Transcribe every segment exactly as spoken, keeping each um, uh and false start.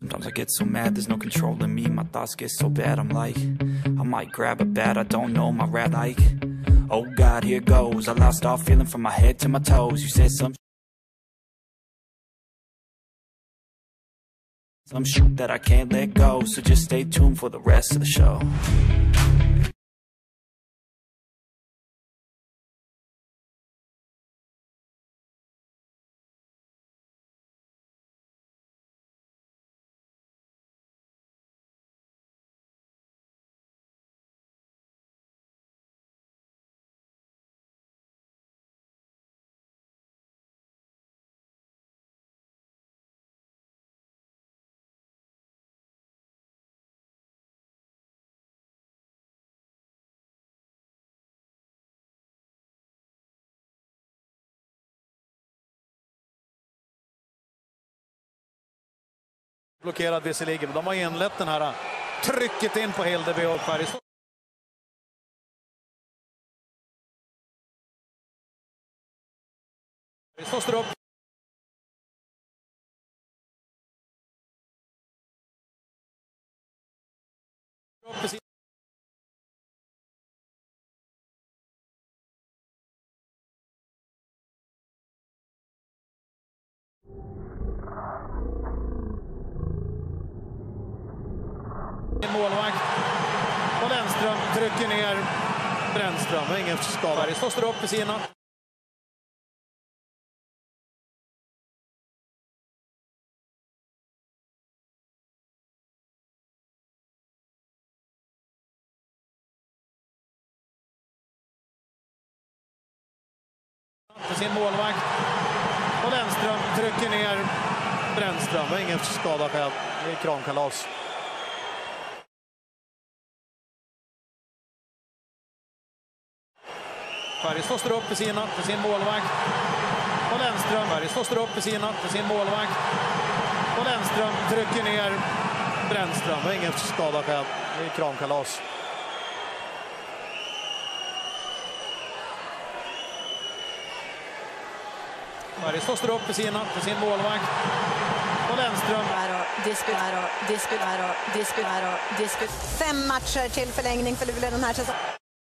Sometimes I get so mad, there's no controlling me. My thoughts get so bad, I'm like, I might grab a bat, I don't know, my rat like, oh God, here goes. I lost all feeling from my head to my toes. You said some Some shit that I can't let go. So just stay tuned for the rest of the show. Blockerad visserligen. De har inlett den här trycket in på Hildeby och Färjestad. Färjestad står upp. Målvakt och Lennström trycker ner Brännström och ingen skada. Det står upp i sina. För sin målvakt och Lennström trycker ner Brännström och ingen skada själv. Det är kramkalas. Färjestad står upp för sina, för sin målvakt och Lennström. Färjestad står upp för sina, för sin målvakt och Lennström trycker ner Brännström och ingen skada själv. Det är kramkalas. Färjestad står upp för sina, för sin målvakt och Lennström. Diskutera och diskutera och diskutera och diskutera. Fem matcher till förlängning för Luleå den här säsongen.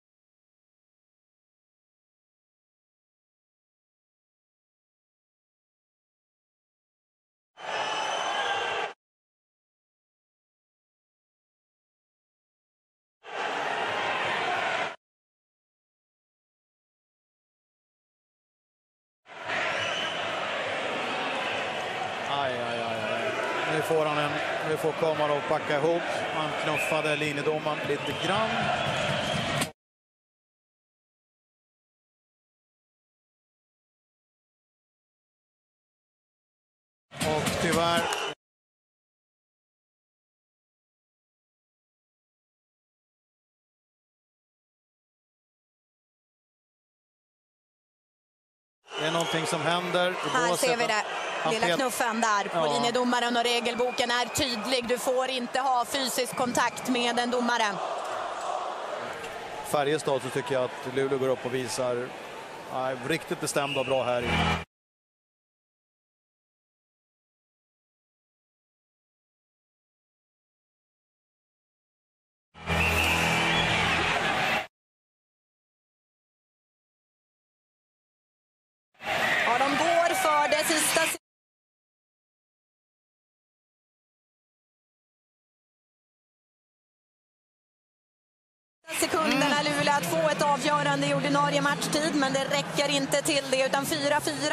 Aj, aj, aj, aj. Nu får han en, nu får Kamara och packa ihop. Han knuffade linjedomaren lite grann. Och tyvärr det är någonting som händer. Här ser vi det. Lilla pet... knuffen där på ja. linjedomaren och regelboken är tydlig. Du får inte ha fysisk kontakt med en domare. Färjestad så tycker jag att Luleå går upp och visar nej, riktigt bestämda och bra här. Ja, de går för det sista sekunderna Luleå att få ett avgörande i ordinarie matchtid, men det räcker inte till det utan fyra fyra.